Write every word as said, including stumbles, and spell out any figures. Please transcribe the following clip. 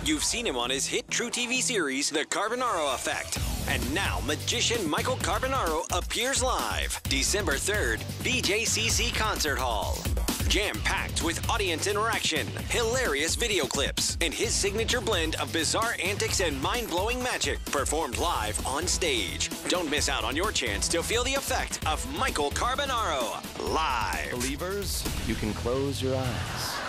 You've seen him on his hit True T V series, The Carbonaro Effect. And now, magician Michael Carbonaro appears live December third, B J C C Concert Hall. Jam-packed with audience interaction, hilarious video clips, and his signature blend of bizarre antics and mind-blowing magic performed live on stage. Don't miss out on your chance to feel the effect of Michael Carbonaro live. Believers, you can close your eyes.